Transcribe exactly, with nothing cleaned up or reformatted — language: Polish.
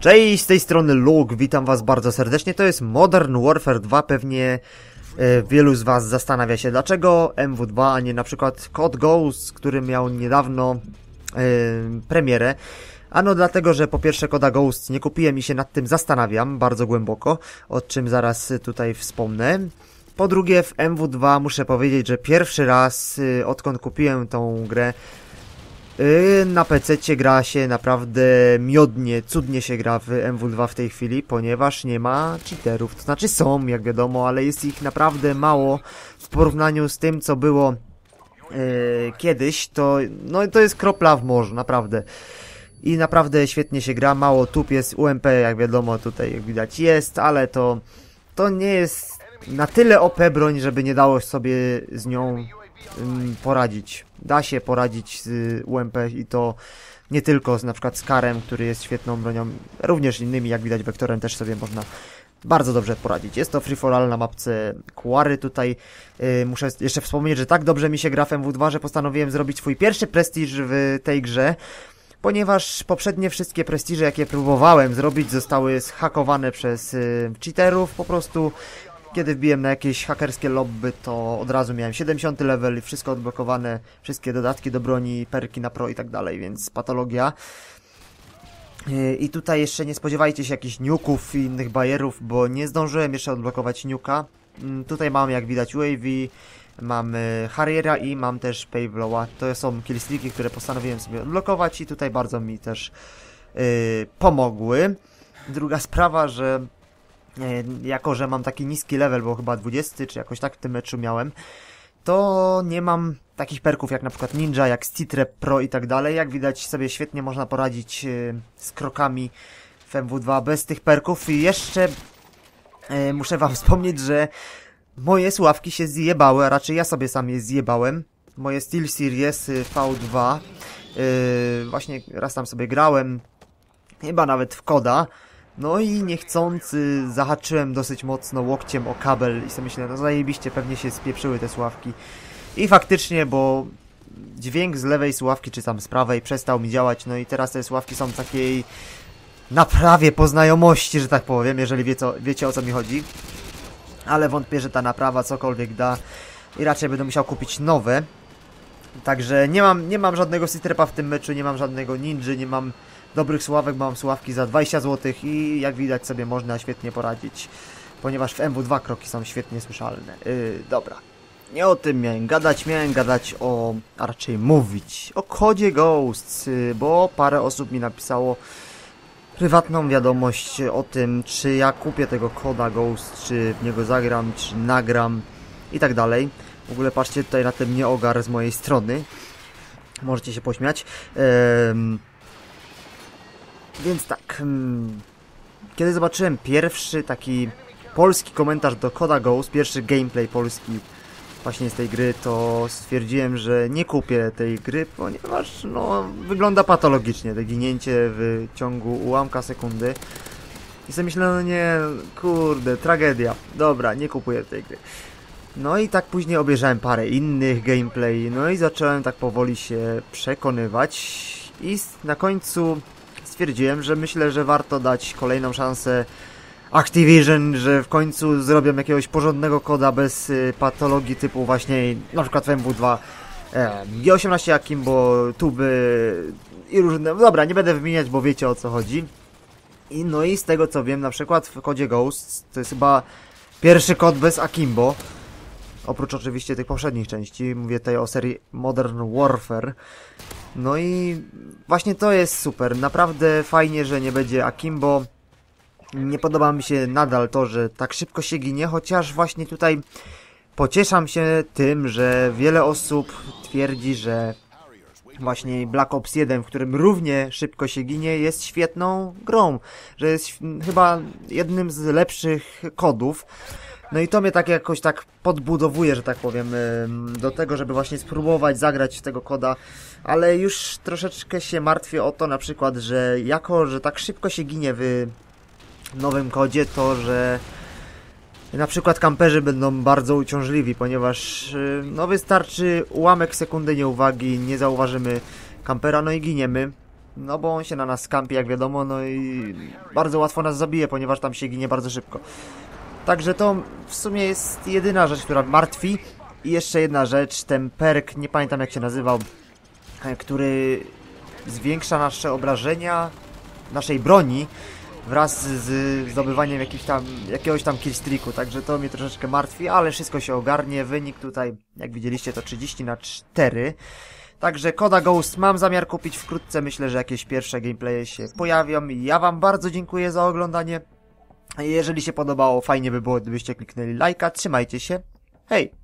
Cześć, z tej strony Luke, witam was bardzo serdecznie. To jest Modern Warfare dwa. Pewnie e, wielu z was zastanawia się, dlaczego M W dwa, a nie na przykład Code Ghost, który miał niedawno e, premierę. Ano dlatego, że po pierwsze Coda Ghost nie kupiłem i się nad tym zastanawiam bardzo głęboko, o czym zaraz tutaj wspomnę. Po drugie, w M W dwa muszę powiedzieć, że pierwszy raz, y, odkąd kupiłem tą grę, y, na pececie gra się naprawdę miodnie, cudnie się gra w M W dwa w tej chwili, ponieważ nie ma cheaterów. To znaczy są, jak wiadomo, ale jest ich naprawdę mało w porównaniu z tym, co było y, kiedyś. To, no, to jest kropla w morzu, naprawdę. I naprawdę świetnie się gra, mało tup jest, U M P jak wiadomo tutaj jak widać jest, ale to, to nie jest na tyle O P broń, żeby nie dało sobie z nią um, poradzić. Da się poradzić z U M P i to nie tylko z, na przykład z Karem, który jest świetną bronią, również innymi, jak widać Wektorem też sobie można bardzo dobrze poradzić. Jest to free for all na mapce Quarry tutaj. Yy, muszę jeszcze wspomnieć, że tak dobrze mi się gra w M W dwa, że postanowiłem zrobić swój pierwszy prestiż w tej grze, ponieważ poprzednie wszystkie prestiże, jakie próbowałem zrobić, zostały zhakowane przez y, cheaterów. Po prostu, kiedy wbiłem na jakieś hakerskie lobby, to od razu miałem siedemdziesiąty level i wszystko odblokowane, wszystkie dodatki do broni, perki na pro i tak dalej, więc patologia. Y, I tutaj jeszcze nie spodziewajcie się jakichś nuków i innych bajerów, bo nie zdążyłem jeszcze odblokować nuka. Y, tutaj mam, jak widać, U A V, mam y, Harriera i mam też Pavlowa. To są killstreaki, które postanowiłem sobie odblokować i tutaj bardzo mi też y, pomogły. Druga sprawa, że y, jako, że mam taki niski level, bo chyba dwudziesty, czy jakoś tak w tym meczu miałem, to nie mam takich perków jak na przykład Ninja, jak Stitrep Pro i tak dalej. Jak widać, sobie świetnie można poradzić y, z krokami w M W dwa bez tych perków. I jeszcze y, muszę wam wspomnieć, że moje sławki się zjebały, a raczej ja sobie sam je zjebałem. Moje SteelSeries V dwa. Yy, właśnie raz tam sobie grałem. Chyba nawet w Coda. No i niechcący zahaczyłem dosyć mocno łokciem o kabel. I sobie myślę, no zajebiście, pewnie się spieprzyły te sławki. I faktycznie, bo dźwięk z lewej sławki, czy tam z prawej, przestał mi działać. No i teraz te sławki są takiej naprawie po znajomości, że tak powiem, jeżeli wie co, wiecie, o co mi chodzi. Ale wątpię, że ta naprawa cokolwiek da i raczej będę musiał kupić nowe. Także nie mam, nie mam żadnego Citrepa w tym meczu, nie mam żadnego Ninja, nie mam dobrych sławek, mam sławki za dwadzieścia złotych i jak widać sobie można świetnie poradzić, ponieważ w M W dwa kroki są świetnie słyszalne. Yy, dobra, nie o tym miałem gadać, miałem gadać o, a raczej mówić o Codzie Ghost, yy, bo parę osób mi napisało prywatną wiadomość o tym, czy ja kupię tego Coda Ghost, czy w niego zagram, czy nagram i tak dalej. W ogóle patrzcie tutaj na ten nieogar z mojej strony. Możecie się pośmiać. Ehm... Więc tak. Hmm. Kiedy zobaczyłem pierwszy taki polski komentarz do Coda Ghost, pierwszy gameplay polski właśnie z tej gry, to stwierdziłem, że nie kupię tej gry, ponieważ no, wygląda patologicznie, to ginięcie w ciągu ułamka sekundy. I sobie myślę, no nie, kurde, tragedia. Dobra, nie kupuję tej gry. No i tak później obejrzałem parę innych gameplay, no i zacząłem tak powoli się przekonywać. I na końcu stwierdziłem, że myślę, że warto dać kolejną szansę Activision, że w końcu zrobią jakiegoś porządnego koda bez y, patologii typu właśnie na przykład w M W dwa, e, G osiemnaście Akimbo, tuby i różne. Dobra, nie będę wymieniać, bo wiecie o co chodzi. I no i z tego co wiem, na przykład w Codzie Ghost to jest chyba pierwszy kod bez Akimbo. Oprócz oczywiście tych poprzednich części, mówię tutaj o serii Modern Warfare. No i właśnie to jest super, naprawdę fajnie, że nie będzie Akimbo. Nie podoba mi się nadal to, że tak szybko się ginie, chociaż właśnie tutaj pocieszam się tym, że wiele osób twierdzi, że właśnie Black Ops jeden, w którym równie szybko się ginie, jest świetną grą, że jest chyba jednym z lepszych kodów. No i to mnie tak jakoś tak podbudowuje, że tak powiem, do tego, żeby właśnie spróbować zagrać w tego koda, ale już troszeczkę się martwię o to na przykład, że jako, że tak szybko się ginie w nowym kodzie, to że na przykład kamperzy będą bardzo uciążliwi, ponieważ no wystarczy ułamek sekundy nieuwagi, nie zauważymy kampera, no i giniemy. No bo on się na nas skampi, jak wiadomo, no i bardzo łatwo nas zabije, ponieważ tam się ginie bardzo szybko. Także to w sumie jest jedyna rzecz, która martwi. I jeszcze jedna rzecz, ten perk, nie pamiętam jak się nazywał, który zwiększa nasze obrażenia naszej broni wraz z zdobywaniem jakiś tam, jakiegoś tam killstreaku, także to mnie troszeczkę martwi, ale wszystko się ogarnie. Wynik tutaj, jak widzieliście, to trzydzieści na cztery. Także Koda Ghost mam zamiar kupić wkrótce, myślę, że jakieś pierwsze gameplaye się pojawią. Ja wam bardzo dziękuję za oglądanie. Jeżeli się podobało, fajnie by było, gdybyście kliknęli lajka. Trzymajcie się, hej!